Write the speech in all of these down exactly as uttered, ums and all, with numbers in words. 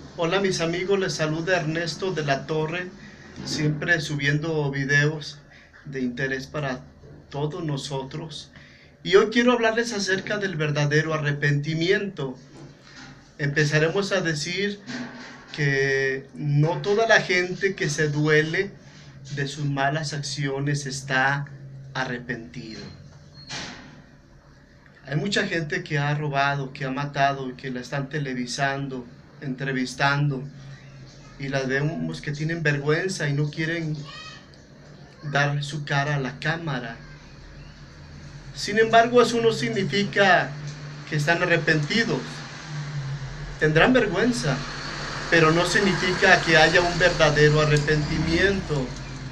Hola mis amigos, les saluda Ernesto de la Torre, siempre subiendo videos de interés para todos nosotros. Y hoy quiero hablarles acerca del verdadero arrepentimiento. Empezaremos a decir que no toda la gente que se duele de sus malas acciones está arrepentido. Hay mucha gente que ha robado, que ha matado y que la están televisando, entrevistando, y las vemos que tienen vergüenza y no quieren dar su cara a la cámara. Sin embargo, eso no significa que están arrepentidos. Tendrán vergüenza, pero no significa que haya un verdadero arrepentimiento.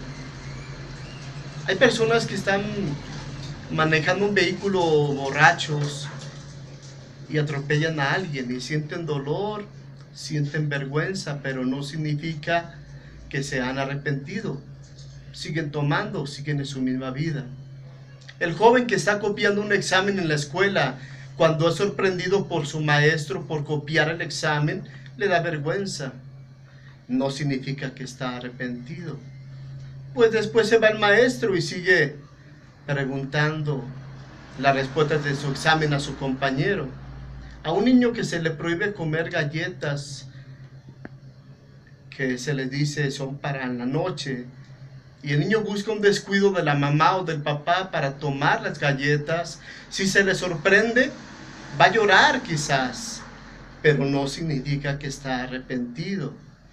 Hay personas que están manejando un vehículo borrachos y atropellan a alguien y sienten dolor, sienten vergüenza, pero no significa que se han arrepentido. Siguen tomando, siguen en su misma vida. El joven que está copiando un examen en la escuela, cuando es sorprendido por su maestro por copiar el examen, le da vergüenza. No significa que está arrepentido. Pues después se va el maestro y sigue preguntando las respuestas de su examen a su compañero. A un niño que se le prohíbe comer galletas, que se le dice son para la noche, y el niño busca un descuido de la mamá o del papá para tomar las galletas, si se le sorprende, va a llorar quizás, pero no significa que está arrepentido.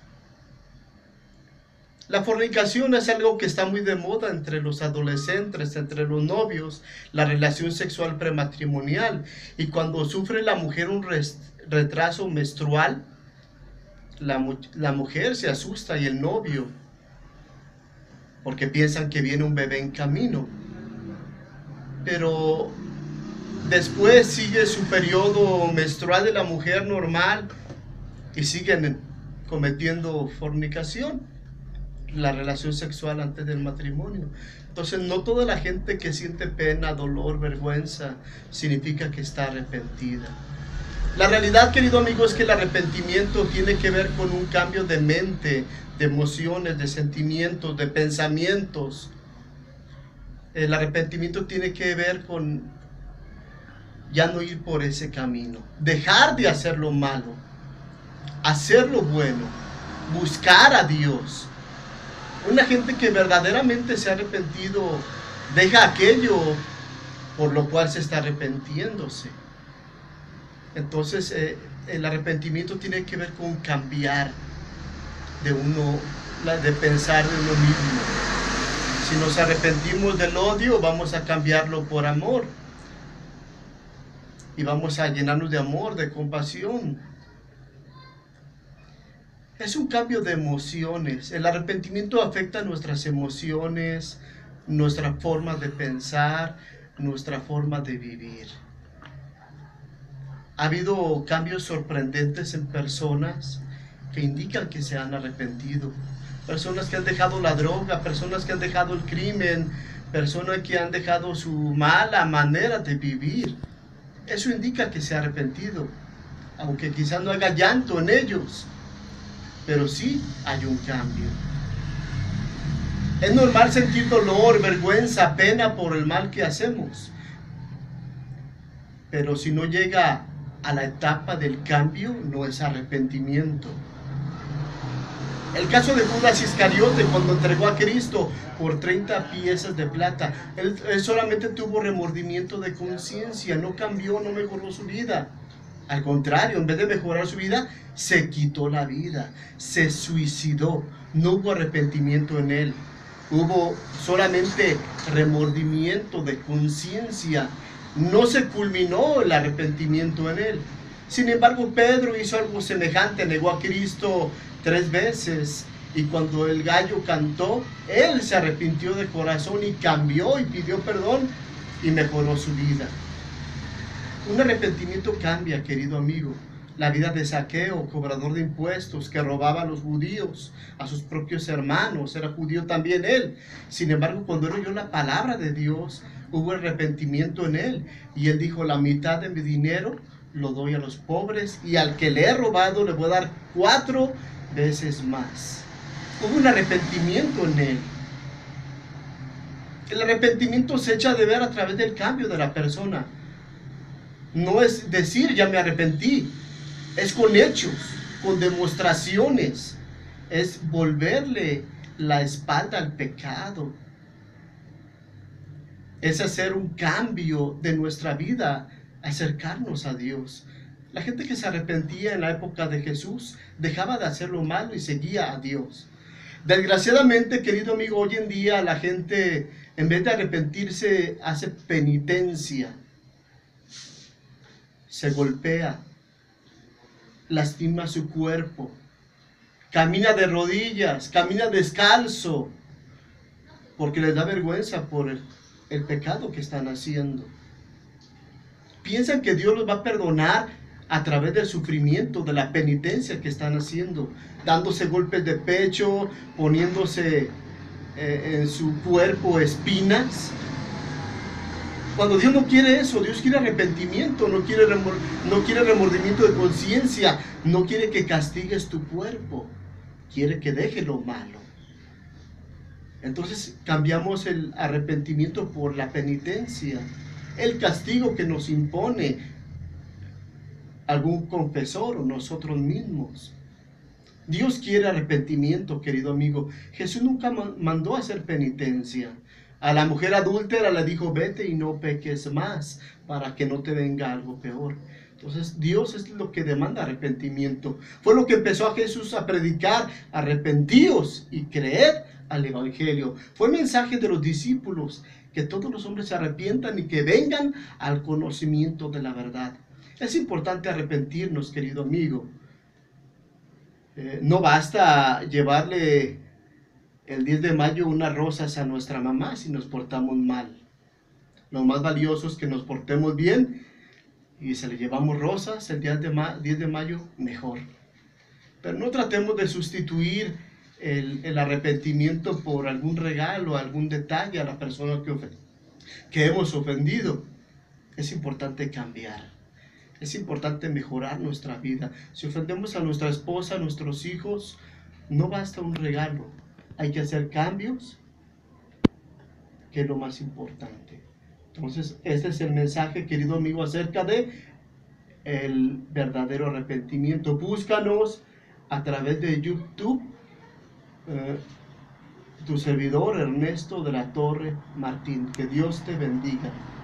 La fornicación es algo que está muy de moda entre los adolescentes, entre los novios, la relación sexual prematrimonial. Y cuando sufre la mujer un retraso menstrual, la, la mujer se asusta y el novio, porque piensan que viene un bebé en camino. Pero después sigue su periodo menstrual de la mujer normal y siguen cometiendo fornicación, la relación sexual antes del matrimonio. Entonces no toda la gente que siente pena, dolor, vergüenza significa que está arrepentida. La realidad, querido amigo, es que el arrepentimiento tiene que ver con un cambio de mente, de emociones, de sentimientos, de pensamientos. El arrepentimiento tiene que ver con ya no ir por ese camino, dejar de hacer lo malo, hacer lo bueno, buscar a Dios. Una gente que verdaderamente se ha arrepentido deja aquello por lo cual se está arrepintiéndose. Entonces eh, el arrepentimiento tiene que ver con cambiar de uno, de pensar de uno mismo. Si nos arrepentimos del odio, vamos a cambiarlo por amor. Y vamos a llenarnos de amor, de compasión. Es un cambio de emociones. El arrepentimiento afecta nuestras emociones, nuestra forma de pensar, nuestra forma de vivir. Ha habido cambios sorprendentes en personas que indican que se han arrepentido. Personas que han dejado la droga, personas que han dejado el crimen, personas que han dejado su mala manera de vivir. Eso indica que se ha arrepentido, aunque quizás no haya llanto en ellos, pero sí hay un cambio. Es normal sentir dolor, vergüenza, pena por el mal que hacemos, pero si no llega a la etapa del cambio, no es arrepentimiento. El caso de Judas Iscariote, cuando entregó a Cristo por treinta piezas de plata, él, él solamente tuvo remordimiento de conciencia, no cambió, no mejoró su vida. Al contrario, en vez de mejorar su vida, se quitó la vida, se suicidó. No hubo arrepentimiento en él, hubo solamente remordimiento de conciencia. No se culminó el arrepentimiento en él. Sin embargo, Pedro hizo algo semejante, negó a Cristo tres veces, y cuando el gallo cantó, él se arrepintió de corazón y cambió y pidió perdón y mejoró su vida. Un arrepentimiento cambia, querido amigo, la vida de Zaqueo, cobrador de impuestos, que robaba a los judíos, a sus propios hermanos, era judío también él. Sin embargo, cuando él oyó la palabra de Dios, hubo arrepentimiento en él, y él dijo: la mitad de mi dinero lo doy a los pobres, y al que le he robado le voy a dar cuatro veces más. Hubo un arrepentimiento en él. El arrepentimiento se echa de ver a través del cambio de la persona. No es decir ya me arrepentí, es con hechos, con demostraciones, es volverle la espalda al pecado, es hacer un cambio de nuestra vida, acercarnos a Dios. La gente que se arrepentía en la época de Jesús dejaba de hacer lo malo y seguía a Dios. Desgraciadamente, querido amigo, hoy en día la gente, en vez de arrepentirse, hace penitencia, se golpea, lastima su cuerpo, camina de rodillas, camina descalzo, porque les da vergüenza por el, el pecado que están haciendo. Piensan que Dios los va a perdonar a través del sufrimiento, de la penitencia que están haciendo, dándose golpes de pecho, poniéndose eh, en su cuerpo espinas. Cuando Dios no quiere eso, Dios quiere arrepentimiento, no quiere, remor no quiere remordimiento de conciencia, no quiere que castigues tu cuerpo, quiere que dejes lo malo. Entonces cambiamos el arrepentimiento por la penitencia, el castigo que nos impone algún confesor o nosotros mismos. Dios quiere arrepentimiento, querido amigo. Jesús nunca mandó a hacer penitencia. A la mujer adúltera le dijo, vete y no peques más, para que no te venga algo peor. Entonces Dios es lo que demanda arrepentimiento. Fue lo que empezó a Jesús a predicar, arrepentíos y creed al Evangelio. Fue el mensaje de los discípulos, que todos los hombres se arrepientan y que vengan al conocimiento de la verdad. Es importante arrepentirnos, querido amigo. Eh, no basta llevarle el diez de mayo unas rosas a nuestra mamá si nos portamos mal. Lo más valioso es que nos portemos bien, y si le llevamos rosas el diez de mayo, mejor. Pero no tratemos de sustituir el, el arrepentimiento por algún regalo, algún detalle a la persona que, que hemos ofendido. Es importante cambiar. Es importante mejorar nuestra vida. Si ofendemos a nuestra esposa, a nuestros hijos, no basta un regalo. Hay que hacer cambios, que es lo más importante. Entonces, este es el mensaje, querido amigo, acerca de el verdadero arrepentimiento. Búscanos a través de YouTube, eh, tu servidor Ernesto de la Torre Martín. Que Dios te bendiga.